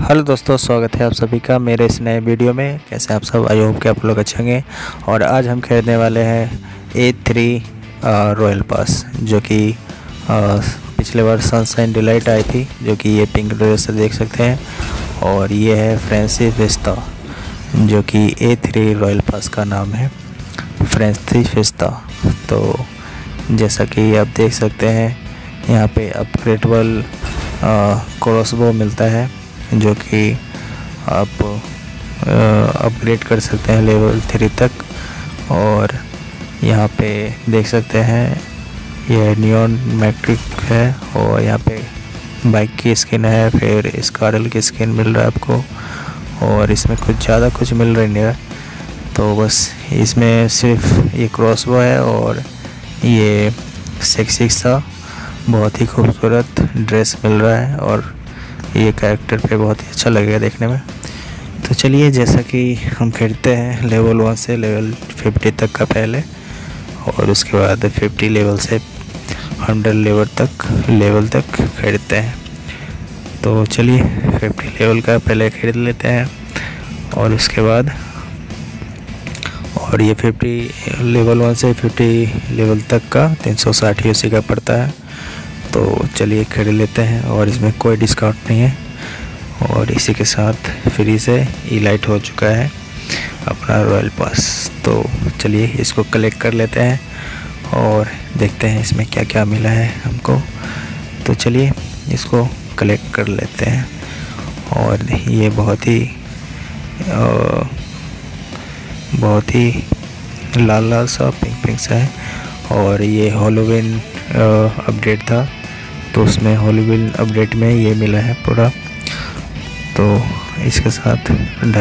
Hello दोस्तों, स्वागत है आप सभी का मेरे इस नए वीडियो में। कैसे आप सब? आई होप कि आप लोग अच्छे होंगे। और आज हम खरीदने वाले हैं A3 रॉयल पास, जो कि पिछले बार सनशाइन डिलाइट आई थी, जो कि ये पिंक ड्रेस से देख सकते हैं। और ये है फ्रेंसी फिस्ता, जो कि A3 रॉयल पास का नाम है, फ्रेंसी फिस्ता। तो जैसा कि आप देख सकते हैं, यहाँ पे अपग्रेडेबल क्रॉसबो मिलता है, जो कि आप अपग्रेड कर सकते हैं लेवल 3 तक। और यहाँ पे देख सकते हैं ये नियॉन मैट्रिक है, और यहाँ पे बाइक की स्किन है, फिर स्कारल की स्किन मिल रहा है आपको। और इसमें कुछ ज़्यादा कुछ मिल रही नहीं है, तो बस इसमें सिर्फ ये क्रॉसबो है और ये सेक्सी सा बहुत ही खूबसूरत ड्रेस मिल रहा है, और ये कैरेक्टर पे बहुत ही अच्छा लगेगा देखने में। तो चलिए, जैसा कि हम खेलते हैं लेवल 1 से लेवल 50 तक का पहले, और उसके बाद 50 लेवल से 100 लेवल तक खरीदते हैं। तो चलिए 50 लेवल का पहले खरीद लेते हैं, और उसके बाद और ये 50 लेवल 1 से 50 लेवल तक का 360 UC का पड़ता है। तो चलिए खरीद लेते हैं, और इसमें कोई डिस्काउंट नहीं है। और इसी के साथ फ्री से इलाइट हो चुका है अपना रॉयल पास। तो चलिए इसको कलेक्ट कर लेते हैं और देखते हैं इसमें क्या क्या मिला है हमको। तो चलिए इसको कलेक्ट कर लेते हैं। और ये बहुत ही लाल सा पिंक सा है, और ये हैलोवीन अपडेट था, तो उसमें हैलोवीन अपडेट में ये मिला है पूरा। तो इसके साथ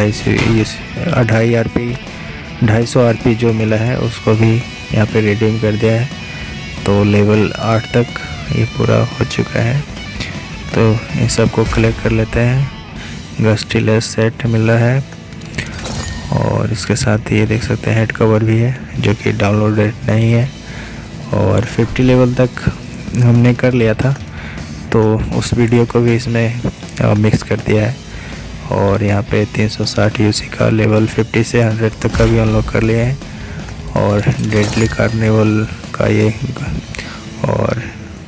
250 RP जो मिला है उसको भी यहाँ पे रिडीम कर दिया है। तो लेवल 8 तक ये पूरा हो चुका है। तो इन सब को कलेक्ट कर लेते हैं। गस्टीलेस सेट मिल रहा है, और इसके साथ ये देख सकते हैं हेड कवर भी है, जो कि डाउनलोडेड नहीं है। और 50 लेवल तक हमने कर लिया था, तो उस वीडियो को भी इसमें मिक्स कर दिया है। और यहाँ पे 360 UC का लेवल 50 से 100 तक का भी अनलॉक कर लिए हैं। और डेडली कार्निवल का ये, और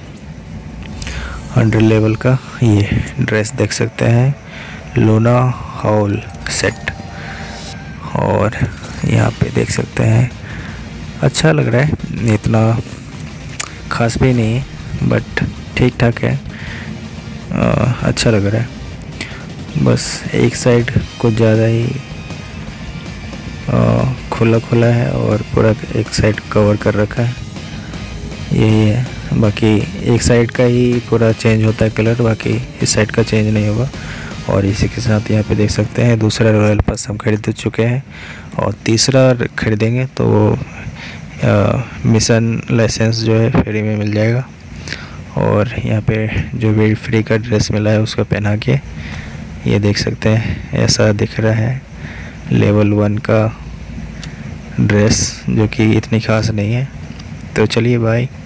100 लेवल का ये ड्रेस देख सकते हैं, लूना हाउल सेट। और यहाँ पे देख सकते हैं अच्छा लग रहा है, इतना खास भी नहीं है, बट ठीक ठाक है, अच्छा लग रहा है। बस एक साइड कुछ ज़्यादा ही खुला है, और पूरा एक साइड कवर कर रखा है, यही है। बाकी एक साइड का ही पूरा चेंज होता है कलर, बाकी इस साइड का चेंज नहीं होगा। और इसी के साथ यहाँ पे देख सकते हैं दूसरा रॉयल पास हम खरीद चुके हैं, और तीसरा खरीदेंगे तो मिशन लाइसेंस जो है फ्री में मिल जाएगा। और यहाँ पे जो भी फ्री का ड्रेस मिला है उसको पहना के ये देख सकते हैं, ऐसा दिख रहा है लेवल 1 का ड्रेस, जो कि इतनी खास नहीं है। तो चलिए बाय।